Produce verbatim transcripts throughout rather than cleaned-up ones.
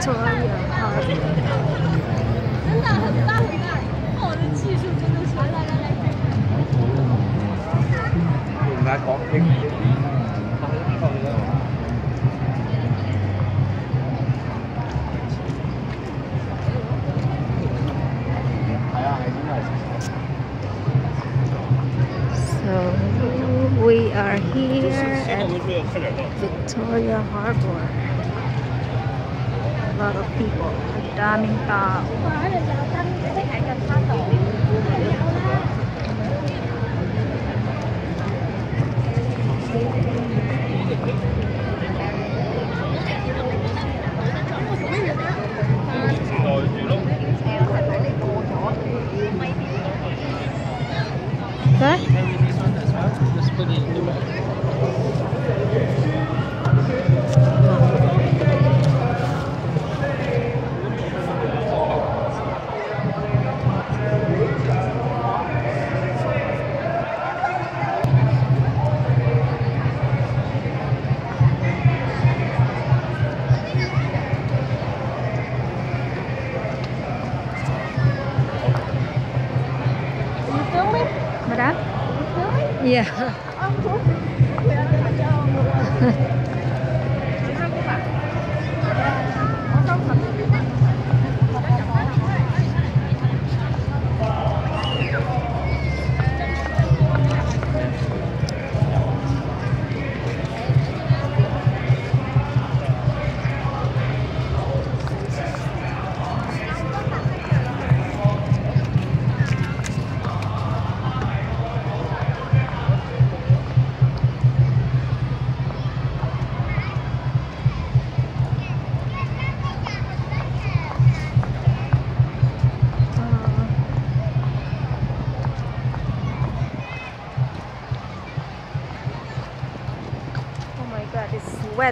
Victoria Harbor. 真的很棒的，我的技术真的是来来来来。 用眼講經。係啊，係點嚟？So we are here at Victoria Harbor. A lot of people. Daming tao. Hả? Madam? Yeah. God, it's wet.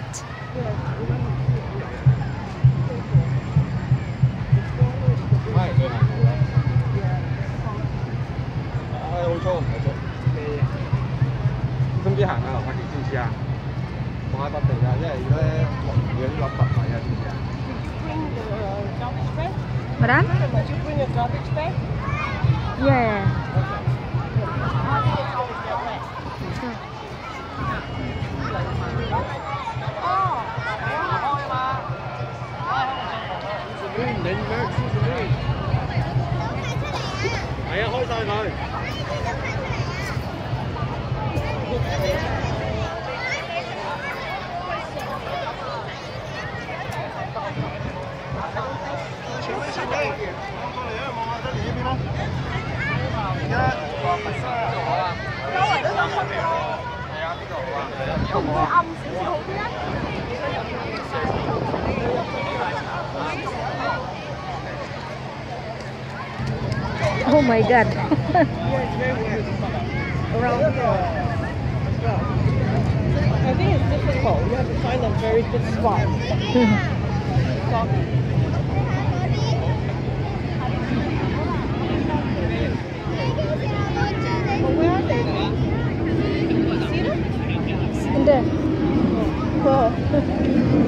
Madam? Did you bring a garbage bag? Yeah. Oh my God. Around here. I think it's difficult. You have to find a very good spot. Where are they? See them? In there. Oh.